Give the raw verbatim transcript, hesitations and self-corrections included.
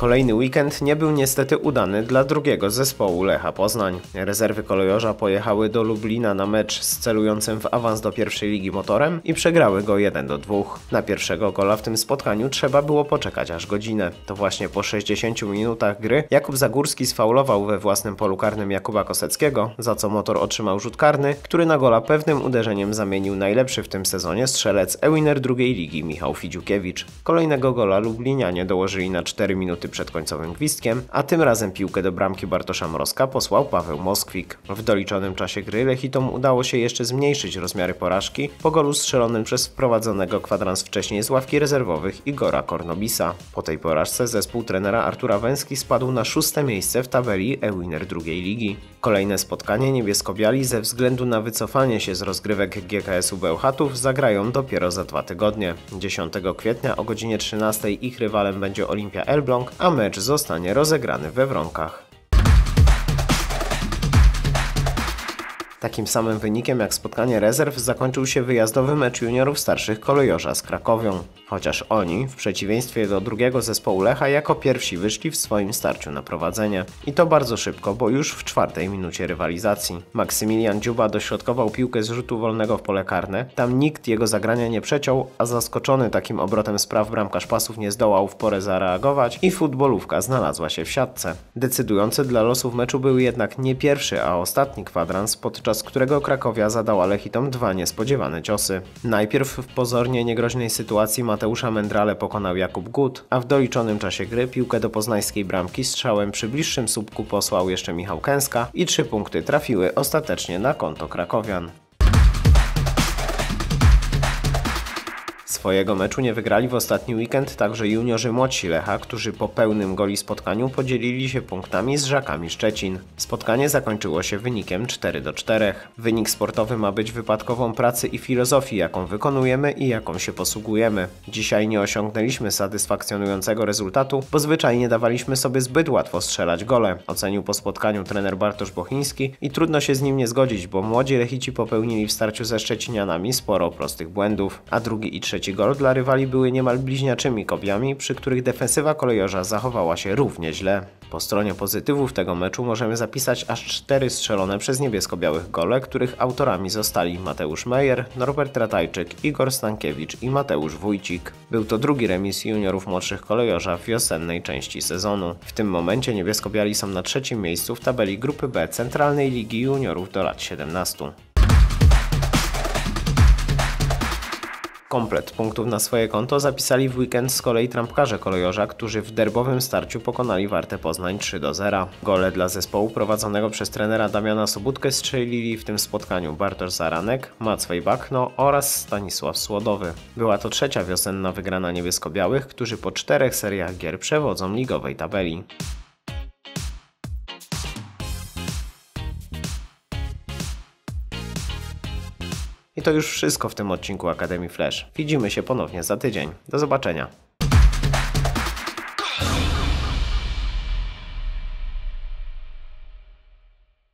Kolejny weekend nie był niestety udany dla drugiego zespołu Lecha Poznań. Rezerwy kolejorza pojechały do Lublina na mecz z celującym w awans do pierwszej ligi Motorem i przegrały go jeden do dwóch. Na pierwszego gola w tym spotkaniu trzeba było poczekać aż godzinę. To właśnie po sześćdziesięciu minutach gry Jakub Zagórski sfaulował we własnym polu karnym Jakuba Koseckiego, za co Motor otrzymał rzut karny, który na gola pewnym uderzeniem zamienił najlepszy w tym sezonie strzelec e-winner drugiej ligi Michał Fidziukiewicz. Kolejnego gola lublinianie dołożyli na cztery minuty przed końcowym gwizdkiem, a tym razem piłkę do bramki Bartosza Mrozka posłał Paweł Moskwik. W doliczonym czasie gry Lechitom udało się jeszcze zmniejszyć rozmiary porażki po golu strzelonym przez wprowadzonego kwadrans wcześniej z ławki rezerwowych Igora Kornobisa. Po tej porażce zespół trenera Artura Węski spadł na szóste miejsce w tabeli e-winner drugiej ligi. Kolejne spotkanie niebiesko-biali ze względu na wycofanie się z rozgrywek G K S-u Bełchatów zagrają dopiero za dwa tygodnie. dziesiątego kwietnia o godzinie trzynastej ich rywalem będzie Olimpia Elbląg, a mecz zostanie rozegrany we Wronkach. Takim samym wynikiem jak spotkanie rezerw zakończył się wyjazdowy mecz juniorów starszych kolejorza z Krakowią. Chociaż oni, w przeciwieństwie do drugiego zespołu Lecha, jako pierwsi wyszli w swoim starciu na prowadzenie. I to bardzo szybko, bo już w czwartej minucie rywalizacji. Maksymilian Dziuba dośrodkował piłkę z rzutu wolnego w pole karne. Tam nikt jego zagrania nie przeciął, a zaskoczony takim obrotem spraw bramkarz Pasów nie zdołał w porę zareagować i futbolówka znalazła się w siatce. Decydujący dla losów meczu był jednak nie pierwszy, a ostatni kwadrans, podczas którego Krakowia zadała Lechitom dwa niespodziewane ciosy. Najpierw w pozornie niegroźnej sytuacji Mateusza Mędrale pokonał Jakub Gut, a w doliczonym czasie gry piłkę do poznańskiej bramki strzałem przy bliższym słupku posłał jeszcze Michał Kęska i trzy punkty trafiły ostatecznie na konto krakowian. Swojego meczu nie wygrali w ostatni weekend także juniorzy młodsi Lecha, którzy po pełnym goli spotkaniu podzielili się punktami z Żakami Szczecin. Spotkanie zakończyło się wynikiem cztery do czterech. Wynik sportowy ma być wypadkową pracy i filozofii, jaką wykonujemy i jaką się posługujemy. Dzisiaj nie osiągnęliśmy satysfakcjonującego rezultatu, bo zwyczajnie dawaliśmy sobie zbyt łatwo strzelać gole, ocenił po spotkaniu trener Bartosz Bochiński i trudno się z nim nie zgodzić, bo młodzi Lechici popełnili w starciu ze Szczecinianami sporo prostych błędów, a drugi i trzeci gol dla rywali były niemal bliźniaczymi kopiami, przy których defensywa kolejorza zachowała się równie źle. Po stronie pozytywów tego meczu możemy zapisać aż cztery strzelone przez niebiesko-białych gole, których autorami zostali Mateusz Mejer, Norbert Ratajczyk, Igor Stankiewicz i Mateusz Wójcik. Był to drugi remis juniorów młodszych kolejorza w wiosennej części sezonu. W tym momencie niebiesko-biali są na trzecim miejscu w tabeli grupy B Centralnej Ligi Juniorów do lat siedemnastu. Komplet punktów na swoje konto zapisali w weekend z kolei trampkarze kolejorza, którzy w derbowym starciu pokonali Wartę Poznań trzy do zera. Gole dla zespołu prowadzonego przez trenera Damiana Sobótkę strzelili w tym spotkaniu Bartosz Zaranek, Macwej Bakno oraz Stanisław Słodowy. Była to trzecia wiosenna wygrana niebiesko-białych, którzy po czterech seriach gier przewodzą ligowej tabeli. I to już wszystko w tym odcinku Akademii Flash. Widzimy się ponownie za tydzień. Do zobaczenia.